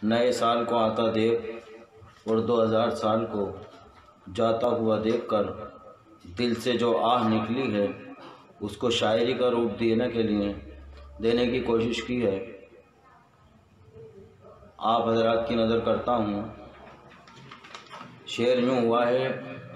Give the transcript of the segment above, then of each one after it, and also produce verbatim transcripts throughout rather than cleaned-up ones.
نئے سال کو آتا دیکھ اور دو ہزار سال کو جاتا ہوا دیکھ کر دل سے جو آہ نکلی ہے اس کو شاعری کا روپ دینے کے لیے دینے کی کوشش کی ہے۔ آپ حضرات کی نظر کرتا ہوں۔ شعر یوں ہوا ہے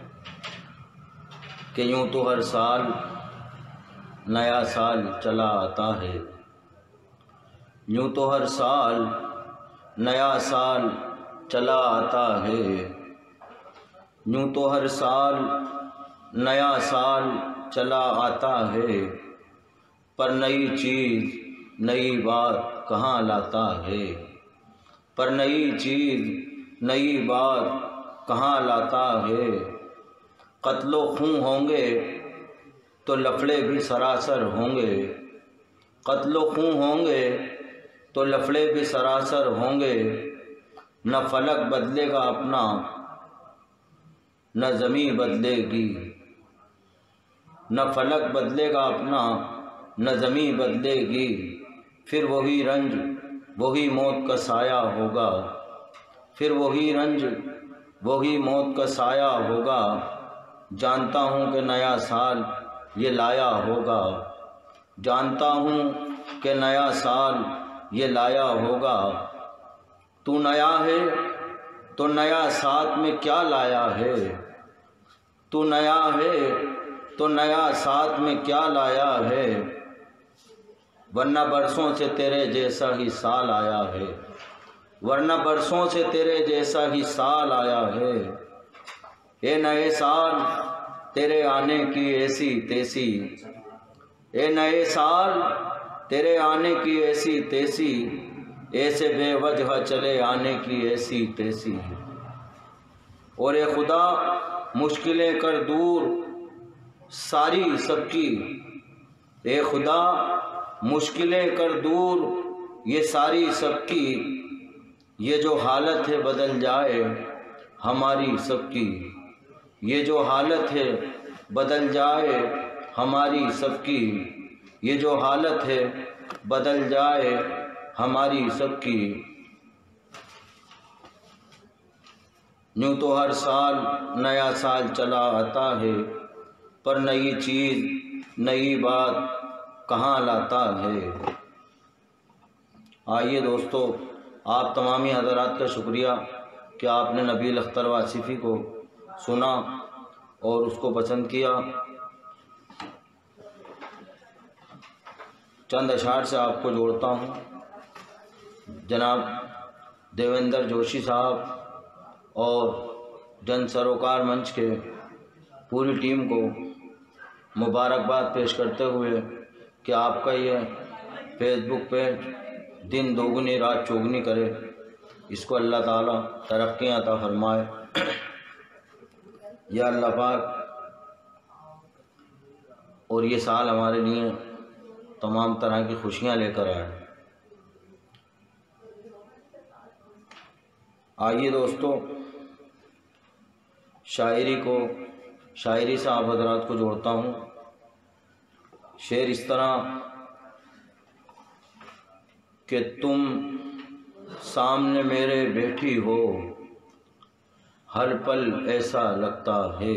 کہ یوں تو ہر سال نیا سال چلا آتا ہے، یوں تو ہر سال نیا سال چلا آتا ہے، یوں تو ہر سال نیا سال چلا آتا ہے، پر نئی چیز نئی بات کہاں لاتا ہے، پر نئی چیز نئی بات کہاں لاتا ہے۔ قتل و خون ہوں گے تو لفڑے بھی سراسر ہوں گے، قتل و خون ہوں گے تو لفڑے بھی سراسر ہوں گے، نہ فلک بدلے گا اپنا نہ زمیں بدلے گی، نہ فلک بدلے گا اپنا نہ زمیں بدلے گی، پھر وہی رنج وہی موت کا سایہ ہوگا، پھر وہی رنج وہی موت کا سایہ ہوگا، جانتا ہوں کہ نیا سال یہ لایا ہوگا، جانتا ہوں کہ نیا سال یہ لایا ہوگا۔ تو نیا ہے تو نیا ساتھ میں کیا لایا ہے، تو نیا ہے تو نیا ساتھ میں کیا لایا ہے، ورنہ برسوں سے تیرے جیسا ہی سال آیا ہے، ورنہ برسوں سے تیرے جیسا ہی سال آیا ہے۔ اے نئے سال تیرے آنے کی ایسی تیسی، اے نئے سال تیرے آنے کی ایسی تیسی، ایسے بے وجہ چلے آنے کی ایسی تیسی، اور اے خدا مشکلیں کر دور ساری سب کی، اے خدا مشکلیں کر دور یہ ساری سب کی، یہ جو حالت ہے بدل جائے ہماری سب کی، یہ جو حالت ہے بدل جائے ہماری سب کی، یہ جو حالت ہے بدل جائے ہماری سب کی۔ یوں تو ہر سال نیا سال چلا آتا ہے، پر نئی چیز نئی بات کہاں لاتا ہے۔ آئیے دوستو، آپ تمامی حضرات کا شکریہ کہ آپ نے نبیل اختر واصفی کو سنا اور اس کو پسند کیا۔ چند اشعار سے آپ کو جوڑتا ہوں۔ جناب دیویندر جوشی صاحب اور جن سروکار منچ کے پوری ٹیم کو مبارکباد پیش کرتے ہوئے کہ آپ کا یہ فیس بک پہ دن دوگنی رات چوگنی کرے، اس کو اللہ تعالیٰ ترقیاں عطا فرمائے۔ یا اللہ پاک، اور یہ سال ہمارے لیے تمام طرح کی خوشیاں لے کر آئے۔ آئیے دوستو، شاعری کو شاعری سے آپ حضرات کو جوڑتا ہوں۔ شعر اس طرح کہ تم سامنے میرے بیٹھی ہو، ہر پل ایسا لگتا ہے،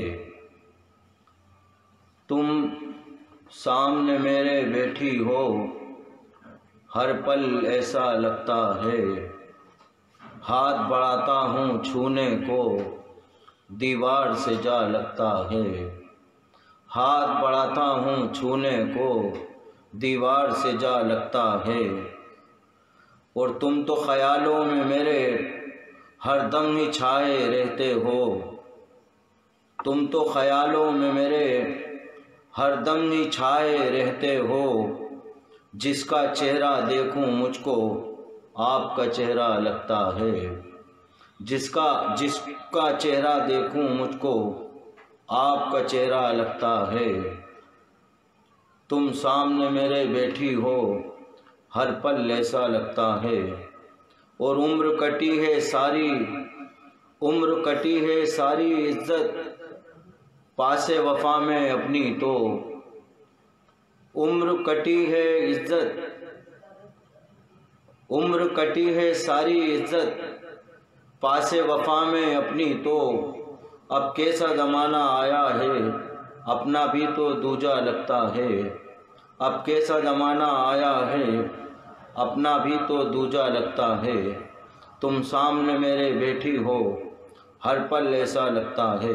تم سامنے میرے بیٹھی ہو، ہر پل ایسا لگتا ہے، ہاتھ بڑھاتا ہوں چھونے کو، دیوار سے جا لگتا ہے، ہاتھ بڑھاتا ہوں چھونے کو، دیوار سے جا لگتا ہے، اور تم تو خیالوں میں میرے ہر دم ہی چھائے رہتے ہو، تم تو خیالوں میں میرے ہر دم ہی چھائے رہتے ہو، جس کا چہرہ دیکھوں مجھ کو آپ کا چہرہ لگتا ہے، جس کا جس کا چہرہ دیکھوں مجھ کو آپ کا چہرہ لگتا ہے، تم سامنے میرے بیٹھی ہو، ہر پل ایسا لگتا ہے، اور عمر کٹی ہے ساری عمر کٹی ہے ساری عزت پاس وفا میں اپنی تو، عمر کٹی ہے عزت عمر کٹی ہے ساری عزت پاس وفا میں اپنی تو، اب کیسا زمانہ آیا ہے اپنا بھی تو دوجا لگتا ہے، اب کیسا زمانہ آیا ہے اپنا بھی تو دوجا لگتا ہے، تم سامنے میرے بیٹھی ہو ہر پل ایسا لگتا ہے۔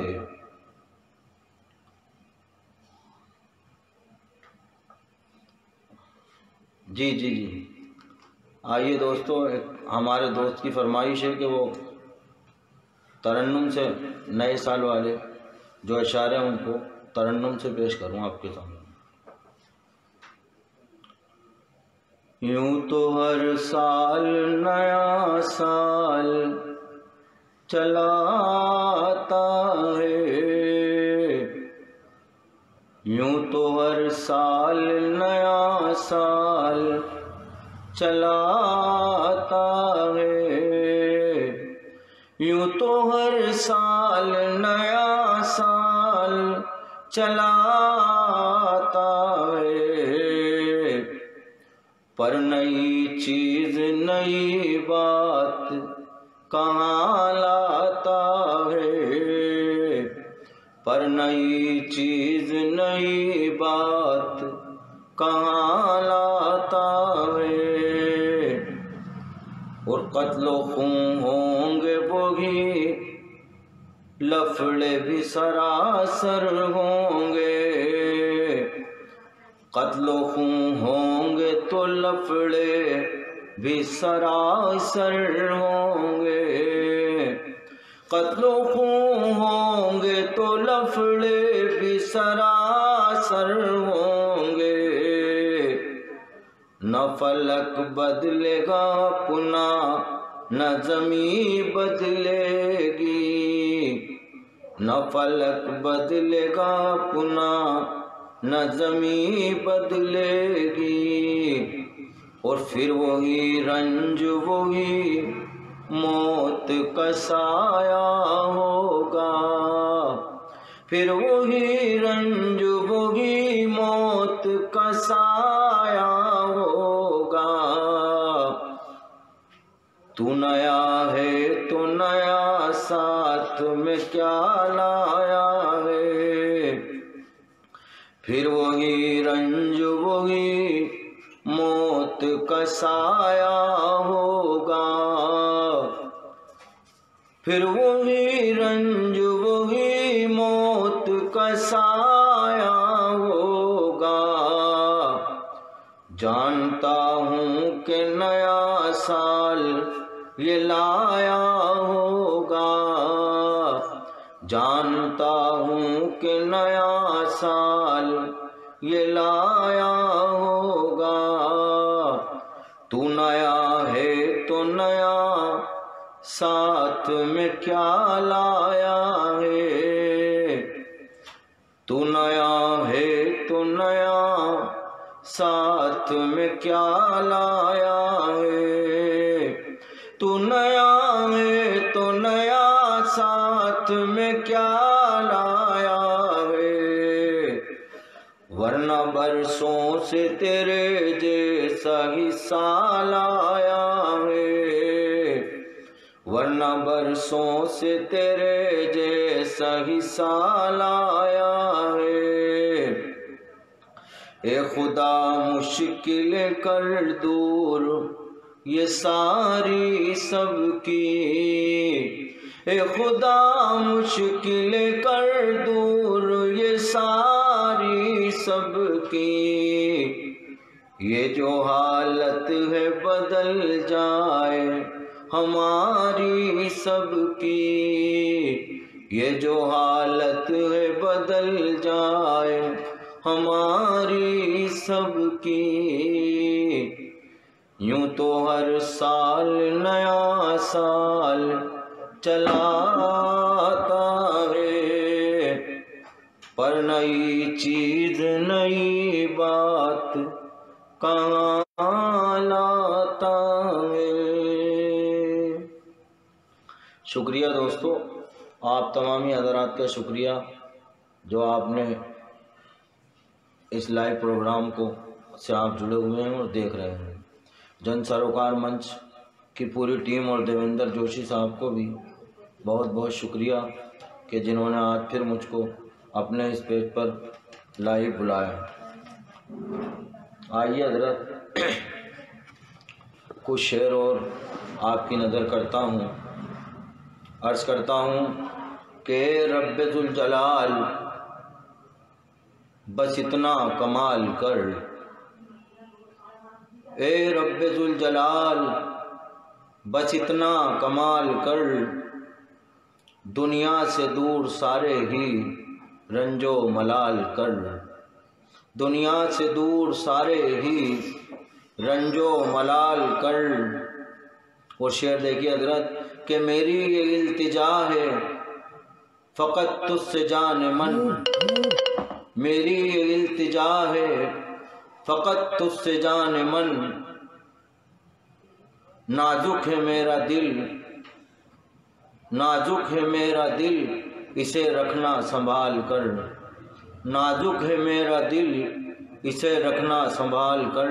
جی جی جی آئیے دوستو، ایک ہمارے دوست کی فرمائش ہے کہ وہ ترنم سے نئے سال والے جو اشعار ہیں ان کو ترنم سے پیش کروں آپ کے سامنے۔ یوں تو ہر سال نیا سال چلا آتا ہے، یوں تو ہر سال نیا سال چلا آتا ہے، یوں تو ہر سال نیا سال چلا آتا ہے، پر نئی چیز نئی بات کہاں لاتا ہے، پر نئی چیز نئی بات کہاں لاتا ہے، اور قتل و خون ہوں گے وہی لفڑے بھی سراسر ہوں گے، قتل و خون ہوں گے تو لفڑے بھی سراسر ہوں گے، قتل و خون ہوں گے تو لفڑے بھی سراسر ہوں گے، نہ فلک بدلے گا اپنا نہ زمین بدلے گی، نہ فلک بدلے گا اپنا نہ زمین بدلے گی، اور پھر وہی رنج وہی موت کا سایہ ہوگا، پھر وہی رنج وہی موت کا سایہ ہوگا، تو نیا ہے تو نیا ساتھ میں کیا لایا ہے، پھر وہی رنج وہی موت کا سایہ ہوگا، پھر وہی رنج وہی موت کا سایہ ہوگا، جانتا ہوں کہ نیا سال یہ لایا ہوگا، جانتا ہوں کہ نیا سال یہ لایا ہوگا، تو نیا ہے تو نیا ساتھ میں کیا لایا ہے، تو نیا ہے تو نیا ساتھ میں کیا لایا ہے، تو نیا ہے تو نیا ساتھ میں کیا لایا ہے، ورنہ برسوں سے تیرے جیسا ہی سال آیا ہے، ورنہ برسوں سے تیرے جیسا ہی سال آیا ہے، اے خدا مشکل کر دور یہ ساری سب کی، اے خدا مشکل کر دور یہ ساری سب کی، یہ جو حالت ہے بدل جائے ہماری سب کی، یہ جو حالت ہے بدل جائے ہماری سب کی، یوں تو ہر سال نیا سال چلا آتا ہے، پر نئی چیز نئی بات کہاں لاتا ہے۔ شکریہ دوستو، آپ تمامی حضرات کا شکریہ جو آپ نے اس لائیو پروگرام کو سے آپ جڑے ہوئے ہیں اور دیکھ رہے ہیں۔ जन सरोकार मंच की पूरी टीम और देवेंद्र जोशी साहब को भी बहुत बहुत शुक्रिया कि जिन्होंने आज फिर मुझको अपने इस पेज पर लाइव बुलाया। आइए हजरत कुछ शेर और आपकी नज़र करता हूँ। अर्ज़ करता हूँ कि रब्बे जुल जलाल बस इतना कमाल कर, ए रब्बे जुल जलाल बस इतना कमाल कर, दुनिया से दूर सारे ही रंजो मलाल कर, दुनिया से दूर सारे ही रंजो मलाल कर। और शेर देखिए हजरत कि मेरी ये इल्तिजा है फ़कत तुझसे जाने मन, मेरी ये इल्तिजा है फ़कत तुझसे जाने मन, नाजुक है मेरा दिल, नाजुक है मेरा दिल, इसे रखना संभाल कर, नाजुक है मेरा दिल, इसे रखना संभाल कर।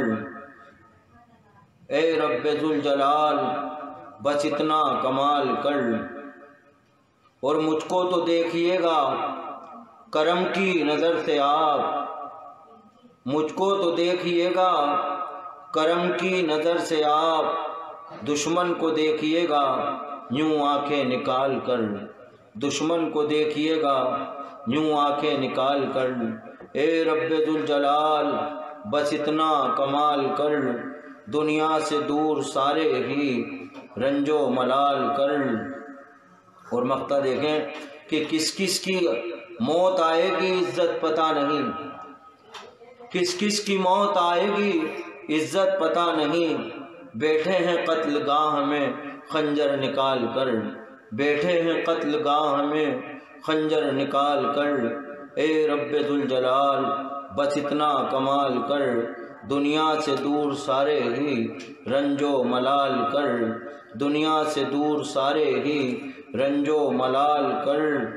ए रब्बे जुल जलाल बस इतना कमाल कर, और मुझको तो देखिएगा करम की नज़र से आप, मुझको तो देखिएगा करम की नज़र से आप, दुश्मन को देखिएगा यूं आंखें निकाल कर, दुश्मन को देखिएगा यूं आंखें निकाल कर। ए रब्बे जुल जलाल बस इतना कमाल कर, दुनिया से दूर सारे ही रंजो मलाल कर। और मक्ता देखें कि किस किस की मौत आएगी इज्जत पता नहीं, किस किस की मौत आएगी इज्जत पता नहीं, बैठे हैं कत्ल गाह में खंजर निकाल कर, बैठे हैं कत्ल गाह में खंजर निकाल कर। ए रब्बे जुल जलाल बस इतना कमाल कर, दुनिया से दूर सारे ही रंजो मलाल कर, दुनिया से दूर सारे ही रंजो मलाल कर।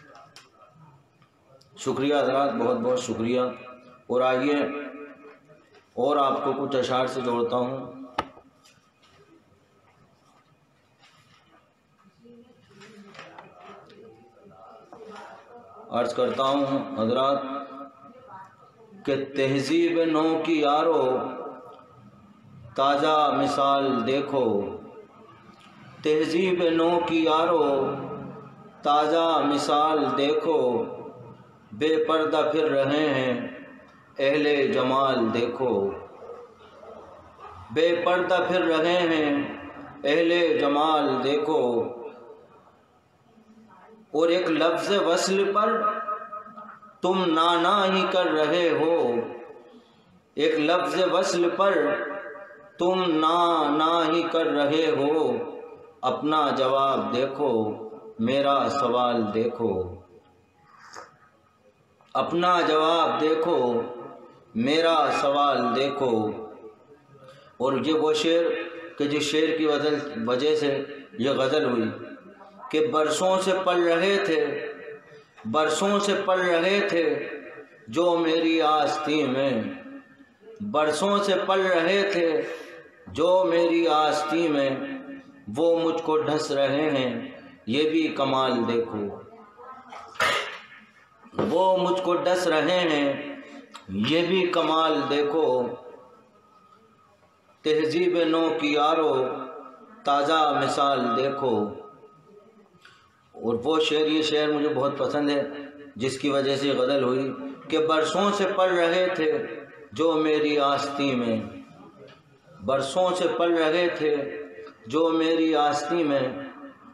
शुक्रिया हज़रात, बहुत बहुत शुक्रिया। और आइए और आपको कुछ अशार से जोड़ता हूँ। अर्ज़ करता हूँ हज़रात कि तहज़ीब नौ की यारो ताज़ा मिसाल देखो, तहज़ीब नौ की यारो ताज़ा मिसाल देखो, बेपर्दा फिर रहे हैं अहले जमाल देखो, बेपर्दा फिर रहे हैं अहले जमाल देखो। और एक लफ्ज़ वस्ल पर तुम नाना ही कर रहे हो, एक लफ्ज़ वस्ल पर तुम ना ना ही कर रहे हो, अपना जवाब देखो मेरा सवाल देखो, अपना जवाब देखो मेरा सवाल देखो। और ये वो शेर कि जिस शेर की वजह वजह से ये गज़ल हुई कि बरसों से पल रहे थे, बरसों से पल रहे थे जो मेरी आस्ती में, बरसों से पल रहे थे जो मेरी आस्ती में, वो मुझको ढस रहे हैं ये भी कमाल देखो, वो मुझको डस रहे हैं ये भी कमाल देखो। तहज़ीब नौ की यारो ताज़ा मिसाल देखो। और वो शेर, ये शेर मुझे बहुत पसंद है जिसकी वजह से गज़ल हुई कि बरसों से पल रहे थे जो मेरी आस्ती में, बरसों से पल रहे थे जो मेरी आस्ती में,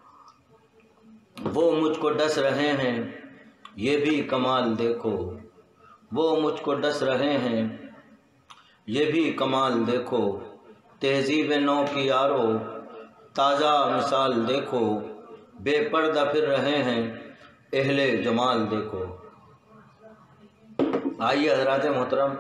वो मुझको डस रहे हैं ये भी कमाल देखो, वो मुझको डस रहे हैं ये भी कमाल देखो। तहज़ीब नौ की यारो ताज़ा मिसाल देखो, बेपर्दा फिर रहे हैं अहले जमाल देखो। आइए हज़रात मोहतरम,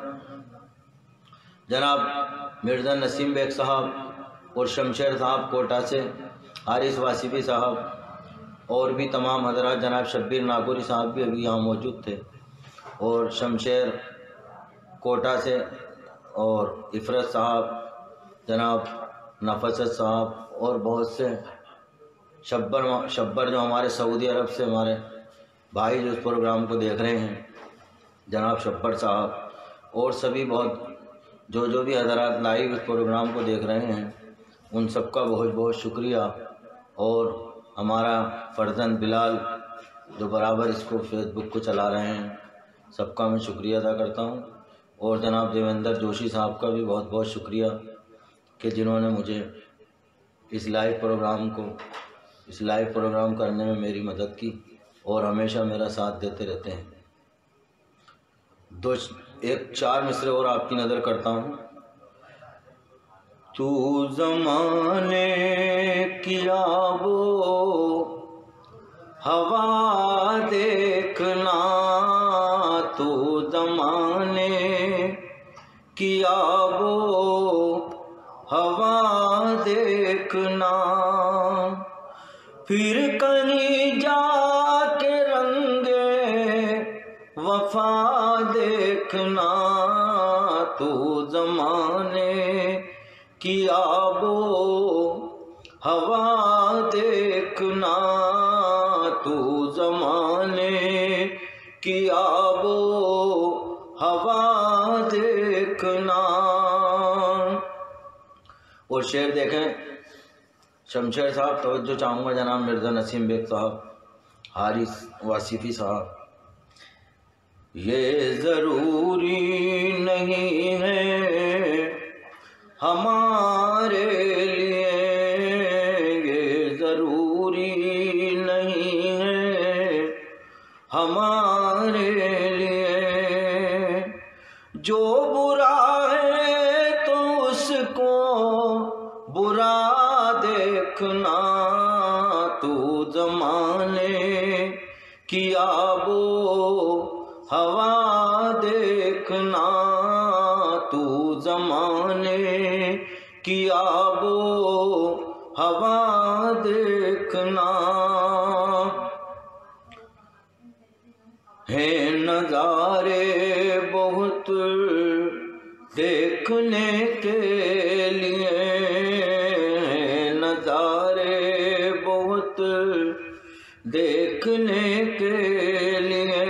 जनाब मिर्ज़ा नसीम बेग साहब और शमशेर साहब कोटा से, हारिस वासिफी साहब और भी तमाम हज़रात, जनाब शब्बीर नागौरी साहब भी अभी यहाँ मौजूद थे, और शमशेर कोटा से और इफ़रत साहब, جناب نفست صاحب اور بہت سے شبر شبر جو ہمارے سعودی عرب سے ہمارے بھائی جو اس پروگرام کو دیکھ رہے ہیں، جناب شبر صاحب اور سبھی بہت جو جو بھی حضرات لائیو اس پروگرام کو دیکھ رہے ہیں، ان سب کا بہت بہت شکریہ۔ اور ہمارا فرزند بلال جو برابر اس کو فیس بک کو چلا رہے ہیں، سب کا میں شکریہ ادا کرتا ہوں۔ اور جناب دیویندر جوشی صاحب کا بھی بہت بہت شکریہ کہ جنہوں نے مجھے اس لائیو پروگرام کو اس لائیو پروگرام کرنے میں میری مدد کی اور ہمیشہ میرا ساتھ دیتے رہتے ہیں۔ دو ایک چار مصرے اور آپ کی نظر کرتا ہوں۔ تو زمانے کی آب و ہوا دیکھنا، تو زمانے کی آب و ہوا دیکھنا، پھر کہیں جا کے رنگ وفا دیکھنا، تو زمانے کی آب و ہوا دیکھنا، تو زمانے کی آب و ہوا دیکھنا۔ اور شعر دیکھیں شمشیر صاحب، توجہ چاہوں گا جناب مرزا نسیم بیگ صاحب، حارث واصفی صاحب۔ یہ ضروری نہیں ہے ہمارے لیے، یہ ضروری نہیں ہے ہمارے لیے، جو برا ہے تو اس کو برا دیکھنا، تو زمانے کی آب و ہوا دیکھنا، تو زمانے کی آب و ہوا دیکھنا۔ ہیں نظارے بہت دیکھنے کے لیے، ہیں نظارے بہت دیکھنے کے لیے،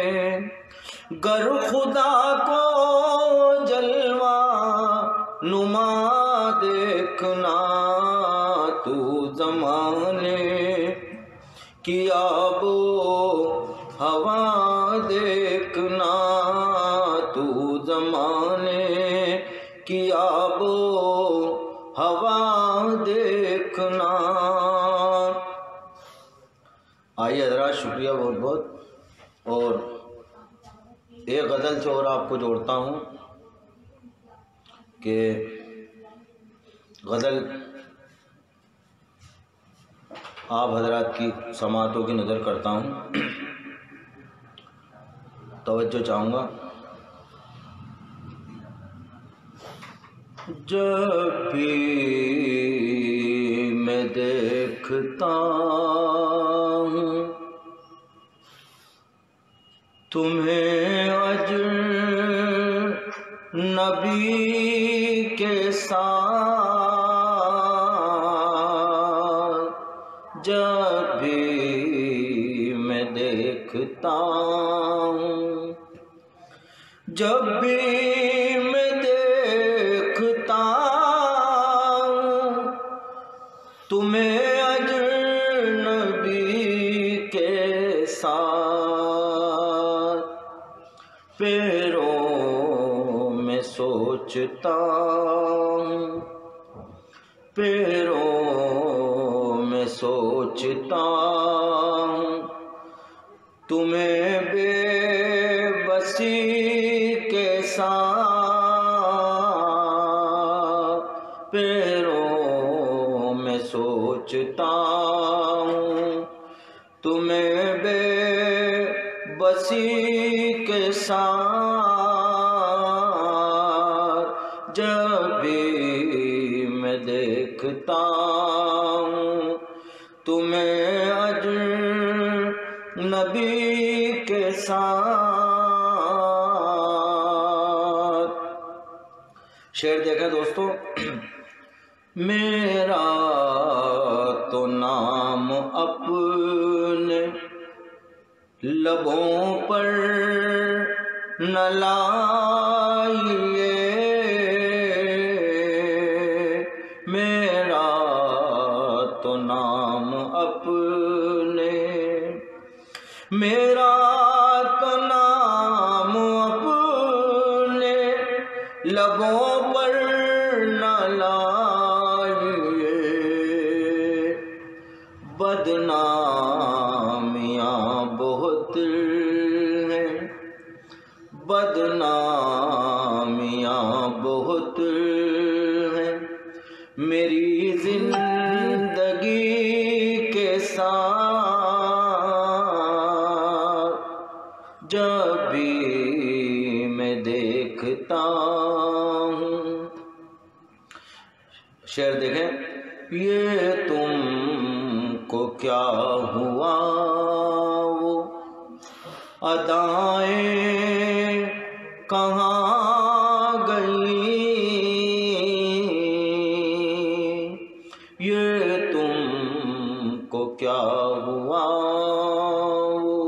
گر خدا کو جلوہ نما دیکھنا، تو زمانے کی آب و ہوا دیکھنا، تو زمانے کی آب و ہوا دیکھنا۔ آئیے حضرات، شکریہ بہت بہت۔ اور ایک غزل سے اور آپ کو جوڑتا ہوں کہ غزل آپ حضرات کی سماعتوں کی نظر کرتا ہوں، توجہ چاہوں گا۔ جب بھی میں دیکھتا ہوں تمہیں اجنبی کے ساتھ، جب بھی میں دیکھتا ہوں، جب بھی میں دیکھتا ہوں تمہیں اجنبی کے ساتھ، پیروں میں سوچتا ہوں، پیروں میں سوچتا ہوں تمہیں بے بسی کے ساتھ، پیروں میں سوچتا ہوں تمہیں بے بسی کے ساتھ، جب بھی میں دیکھتا ہوں تمہیں اجنبی کے ساتھ۔ شعر دیکھیں دوستو، میرا تو نام اپنے لبوں پر نہ لائیے، میرا تو نام اپنے میرا تو نام اپنے لبوں پر نہ لائیے، بدنامیاں بہت ہیں، بدنامیاں بہت ہیں میری زندگی کے ساتھ، جب بھی میں دیکھتا ہوں۔ شعر دیکھیں، یہ تم کو کیا ہوا وہ ادائیں کہاں گئیں، یہ تم کو کیا ہوا وہ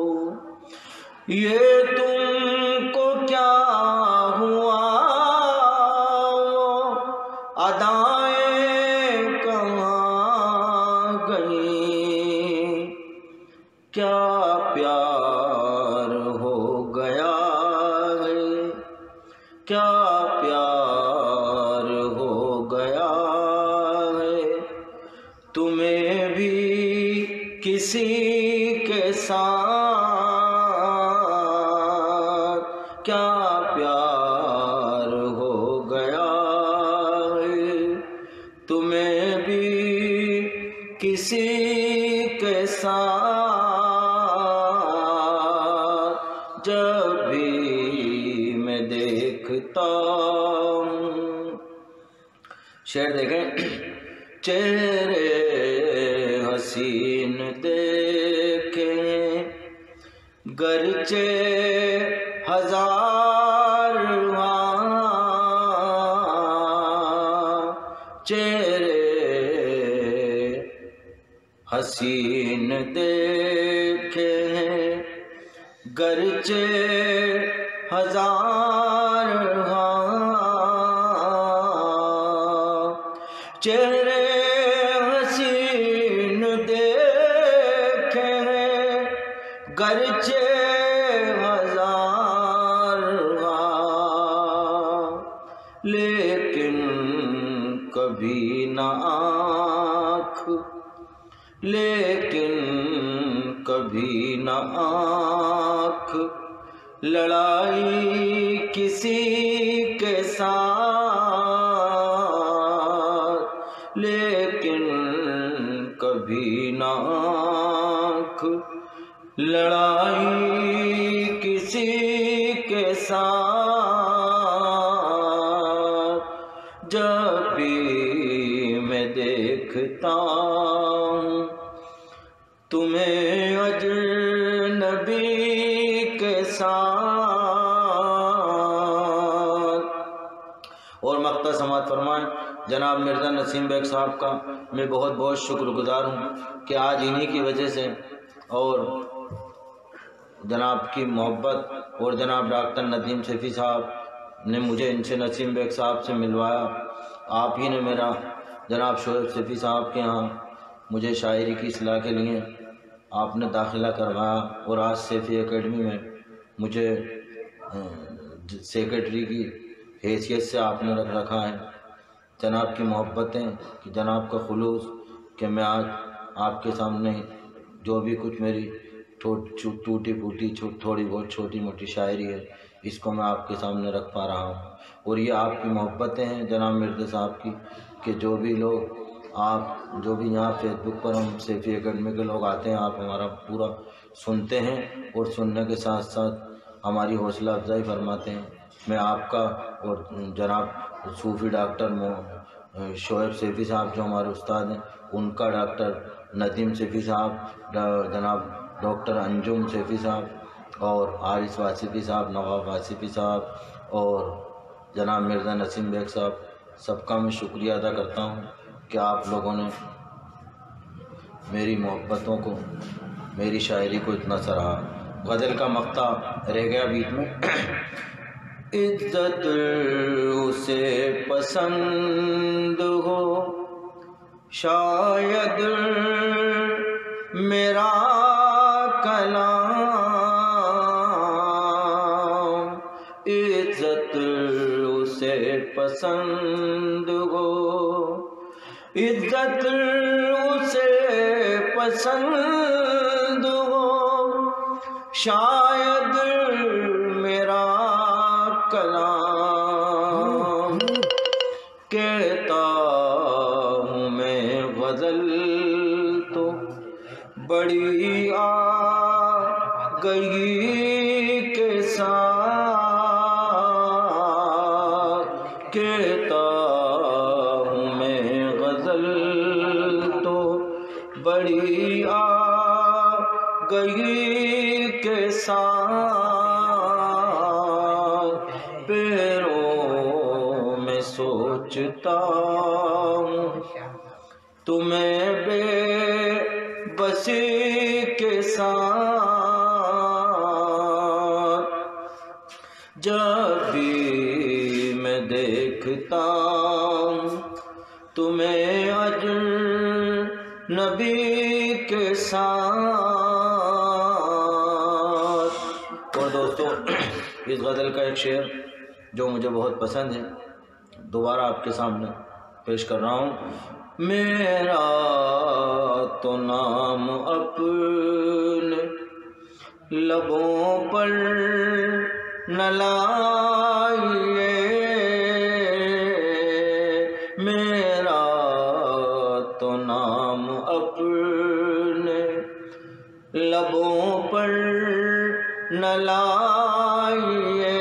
یہ تم کو کیا ہوا وہ ادائیں کہاں گئیں، کیا پیار ہو گیا ہے، کیا پیار ہو گیا ہے تمہیں بھی کسی کے ساتھ، کیا پیار ہو گیا ہے تمہیں بھی کسی کے ساتھ، جب بھی میں دیکھتا ہوں۔ شعر دیکھیں، چہرے حسین دیکھیں گرچہ ہزار ہاں، چہرے حسین دیکھیں گرچہ ہزار ہاں، چہرے حسین دیکھیں گرچہ ہزار ہاں، لیکن کبھی نہ آنکھ لیکن کبھی نہ آنکھ لڑائی کسی کے ساتھ، لیکن کبھی نہ آنکھ لڑائی کسی کے ساتھ، جب بھی میں دیکھتا ہوں تمہیں اجنبی کے ساتھ۔ اور مقطع سماعت فرمائیں جناب مرزا نسیم بیگ صاحب کا میں بہت بہت شکر گزار ہوں کہ آج انہی کی وجہ سے اور جناب کی محبت اور جناب ڈاکٹر ندیم سیفی صاحب نے مجھے ان سے نسیم بیگ صاحب سے ملوایا۔ آپ ہی نے میرا جناب شعیب سیفی صاحب کے ہاں مجھے شاعری کی اصلاح کے لیے آپ نے داخلہ کروایا، اور آج سیفی اکیڈمی میں مجھے سیکرٹری کی حیثیت سے آپ نے رکھ رکھا ہے۔ جناب کی محبتیں کہ جناب کا خلوص کہ میں آج آپ کے سامنے جو بھی کچھ میری ٹوٹی پھوٹی تھوڑی بہت چھوٹی موٹی شاعری ہے اس کو میں آپ کے سامنے رکھ پا رہا ہوں، اور یہ آپ کی محبتیں ہیں جناب مرزا صاحب کی کہ جو بھی لوگ آپ جو بھی یہاں فیس بک پر ہم سیفی اکیڈمی کے لوگ آتے ہیں آپ ہمارا پورا سنتے ہیں اور سننے کے ساتھ ساتھ ہماری حوصلہ افزائی فرماتے ہیں۔ میں آپ کا اور جناب صوفی ڈاکٹر شعیب سیفی صاحب جو ہمارے استاد ہیں ان کا، ڈاکٹر ندیم سیفی صاحب، جناب ڈاکٹر انجم سیفی صاحب اور حارث واصفی صاحب، نواب واصفی صاحب اور جناب مرزا نسیم بیگ صاحب سب کا میں شکریہ ادا کرتا ہوں کہ آپ لوگوں نے میری محبتوں کو، میری شاعری کو اتنا سراہا۔ غزل کا مقطع رہ گیا بیچ میں۔ عزت اسے پسند ہو شاید میرا کلام، عزت اسے پسند ہو، عزت اسے پسند ہو شاید میرا کلام، کہتا ہوں میں غزل تو بڑی آ گئی کے ساتھ، کہتا ہوں میں غزل تو بڑی آ گئی کے ساتھ، پیروں میں سوچتا ہوں تمہیں بے بسی کے ساتھ، جب بھی میں دیکھتا ہوں تمہیں اجنبی کے ساتھ۔ اور دوستو اس غزل کا ایک شعر جو مجھے بہت پسند ہے دوبارہ آپ کے سامنے پیش کر رہا ہوں۔ میرا تو نام اپنے لبوں پر نہ لائیے، میرا تو نام اپنے لبوں پر نہ لائیے،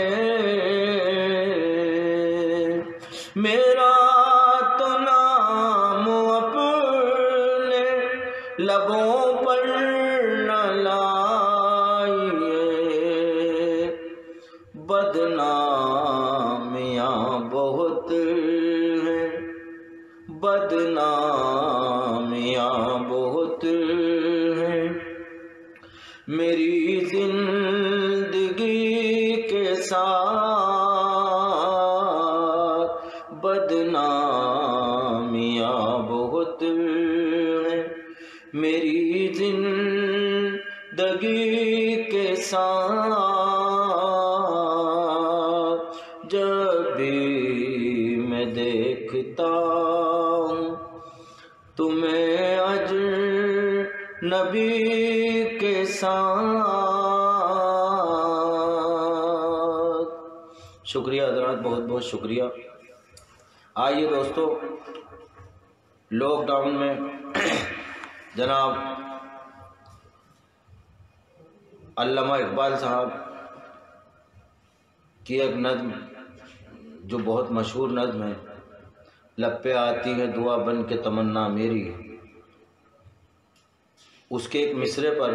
میرا تو نام اپنے لبوں پر نہ لائیے، بدنامیاں بہت ہیں، بدنامیاں بہت ہیں میری زندگی کے ساتھ، بدنامیاں بہت ہیں میری زندگی کے ساتھ، جب بھی میں دیکھتا ہوں تمہیں اجنبی کے ساتھ۔ شکریہ حضرات، بہت بہت شکریہ۔ آئیے دوستو، لاک ڈاؤن میں جناب علامہ اقبال صاحب کی ایک نظم جو بہت مشہور نظم ہے، لب پہ آتی ہے دعا بن کے تمنا میری، اس کے ایک مصرے پر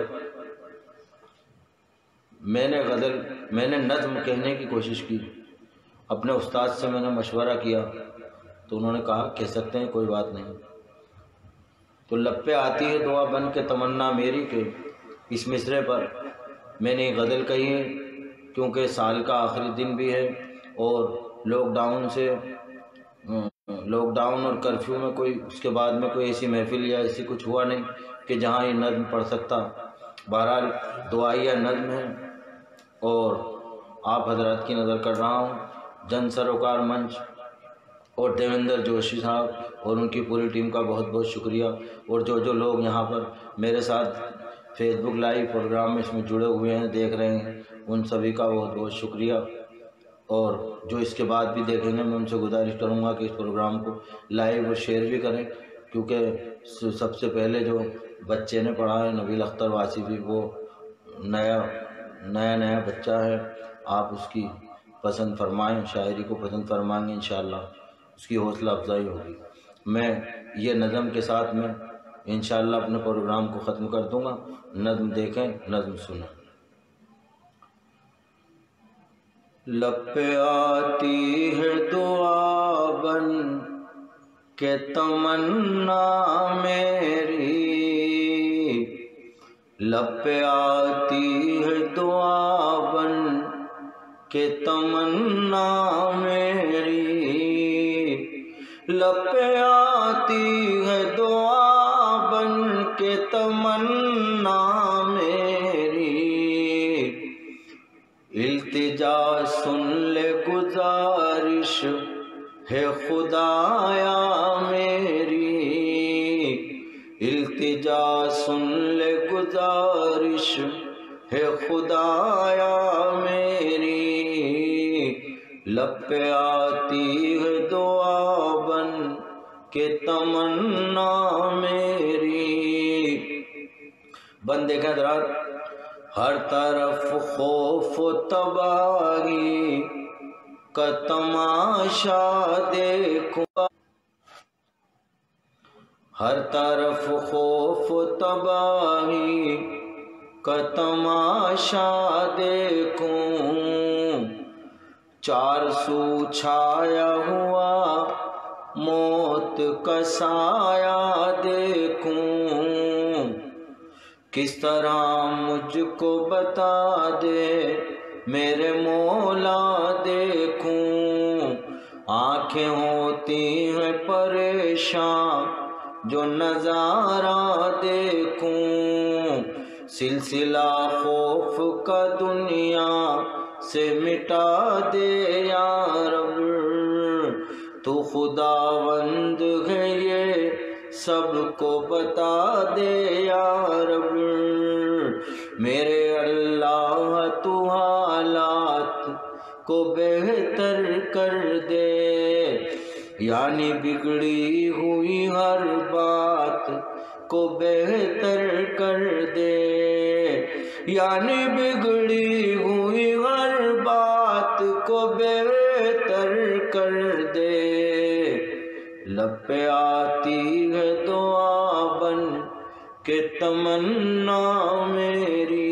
میں نے غزل میں نے نظم کہنے کی کوشش کی، اپنے استاد سے میں نے مشورہ کیا تو انہوں نے کہا کہہ سکتے ہیں، کوئی بات نہیں۔ تو لب پہ آتی ہے دعا بن کے تمنا میری کے اس مصرے پر میں نے غزل کہی ہے، کیونکہ سال کا آخری دن بھی ہے اور لاک ڈاؤن سے لاک ڈاؤن اور کرفیو میں کوئی اس کے بعد میں کوئی ایسی محفل یا ایسی کچھ ہوا نہیں کہ جہاں یہ نظم پڑھ سکتا۔ بہرحال دعائیہ نظم ہے اور آپ حضرات کی نظر کر رہا ہوں۔ جن سروکار منچ اور دیویندر جوشی صاحب اور ان کی پوری ٹیم کا بہت بہت شکریہ، اور جو جو لوگ یہاں پر میرے ساتھ فیس بک لائیو پروگرام میں اس میں جڑے ہوئے ہیں، دیکھ رہے ہیں، ان سبھی کا بہت بہت شکریہ، اور جو اس کے بعد بھی دیکھیں گے میں ان سے گزارش کروں گا کہ اس پروگرام کو لائیو اور شیئر بھی کریں، کیونکہ سب سے پہلے جو بچے نے پڑھا ہے نبیل اختر واصفی، وہ نیا نیا نیا بچہ ہے، آپ اس کی پسند فرمائیں، شاعری کو پسند فرمائیں گے انشاءاللہ اس کی حوصلہ افزائی ہوگی۔ میں یہ نظم کے ساتھ میں انشاءاللہ اپنے پروگرام کو ختم کر دوں گا۔ نظم دیکھیں، نظم سنیں۔ لب پہ آتی ہے دعا بن کہ تمنا میری، لب پہ آتی ہے دعا بن کہ تمنا میری، لب پہ آتی ہے دعا بن کے تمنا میری، التجا سن لے گزارش ہے خدایا میری، التجا سن لے گزارش ہے خدایا میری، لب پہ آتی ہے دعا بن کہ تمنا میری۔ بندے کے حضرات، ہر طرف خوف و تباہی کا تماشا دیکھوں، ہر طرف خوف و تباہی کا تماشا دیکھوں، چار سو چھایا ہوا موت کا سایہ دیکھوں، کس طرح مجھ کو بتا دے میرے مولا دیکھوں، آنکھیں ہوتی ہیں پریشان جو نظارہ دیکھوں، سلسلہ خوف کا دنیا سے مٹا دے یا رب، تو خداوند ہے یہ سب کو بتا دے یا رب، میرے اللہ تو حالات کو بہتر کر دے، یعنی بگڑی ہوئی ہر بات کو بہتر کر دے، یعنی بگڑی ہوئی ہر بات کو بہتر کر دے، لب پہ آتی ہے دعا بن کہ تمنا میری۔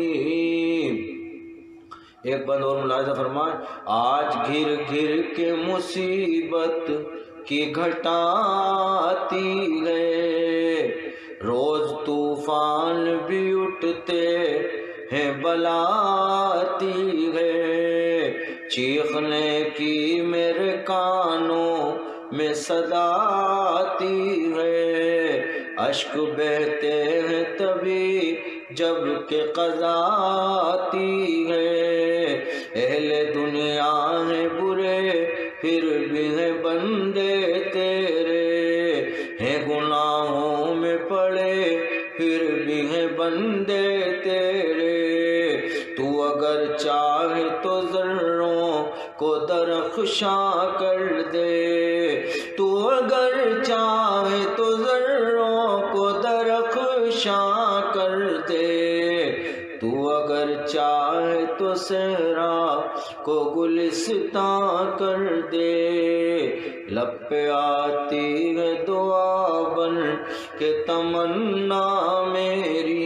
ایک بند اور ملاحظہ فرمائیں، آج گھر گھر کے مصیبت کی گھٹا آتی ہے، روز طوفان بھی اٹھتے ہیں بلا آتی ہے، چیخنے کی میرے کانوں میں صدا آتی ہے، اشک بہتے ہیں تبھی جب کہ قضا آتی ہے، اہل دنیا ہیں برے پھر بھی ہیں بندے تیرے، ہیں گناہوں میں پڑے پھر بھی ہیں بندے تیرے، تو اگر چاہے تو ذروں کو درخشاں کر دے، تو اگر چاہے تو ذروں کو درخشاں کر دے، تو اگر چاہے تو صحرا کو گلستاں کر دے، لب پہ آتی ہے دعا بن کہ تمنا میری،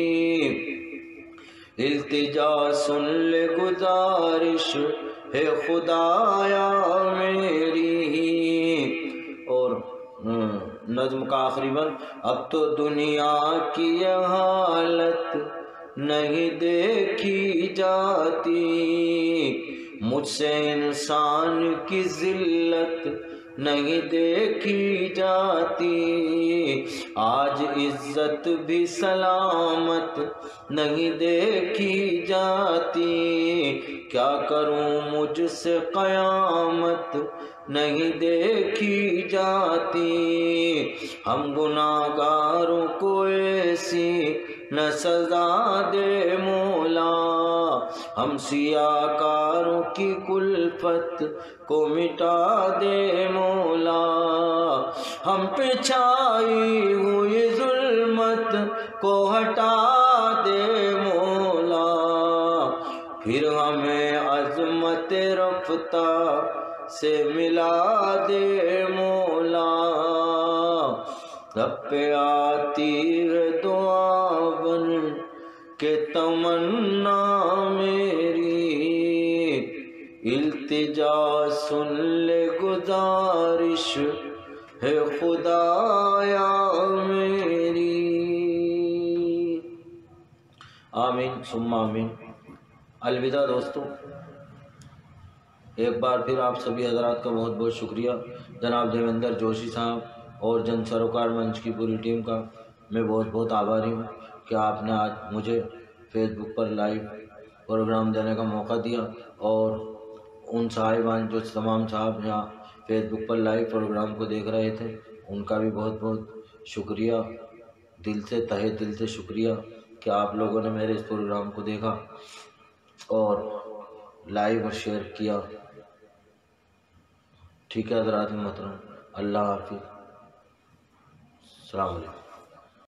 التجا سن لے گزارش ہے خدایا میری۔ اور نظم کا آخری بند، اب تو دنیا کی یہ حالت نہیں دیکھی جاتی، مجھ سے انسان کی ذلت نہیں دیکھی جاتی، آج عزت بھی سلامت نہیں دیکھی جاتی، کیا کروں مجھ سے قیامت نہیں دیکھی جاتی، ہم گناہگاروں کو ایسی نہ سزا دے مولا، ہم سیاہ کاروں کی کلفت کو مٹا دے مولا، ہم پہ چھائی ہوئی ظلمت کو ہٹا دے مولا، پھر ہمیں عظمت رفتہ سے ملا دے مولا، رب پہ آتی ہے دعا بن کے تمنا میری، التجا سن لے گزارش ہے خدایا میری۔ آمین ثم آمین۔ الوداع دوستوں، ایک بار پھر آپ سبھی حضرات کا بہت بہت شکریہ، جناب دیویندر جوشی صاحب اور جن سروکار منچ کی پوری ٹیم کا میں بہت بہت آبھاری ہوں کہ آپ نے آج مجھے فیس بک پر لائیو پروگرام دینے کا موقع دیا، اور ان صاحبان جو تمام صاحب یہاں فیس بک پر لائیو پروگرام کو دیکھ رہے تھے ان کا بھی بہت بہت شکریہ، دل سے تہہ دل سے شکریہ کہ آپ لوگوں نے میرے اس پروگرام کو دیکھا اور لائیو اور شیئر کیا۔ ٹھیک ہے حضرات محترم، اللہ حافظ، السلام علیکم۔